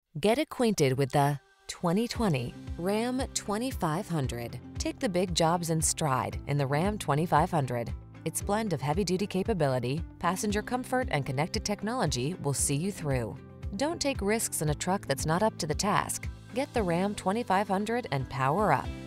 Get acquainted with the 2020 Ram 2500. Take the big jobs in stride in the Ram 2500. Its blend of heavy-duty capability, passenger comfort, and connected technology will see you through. Don't take risks in a truck that's not up to the task. Get the Ram 2500 and power up.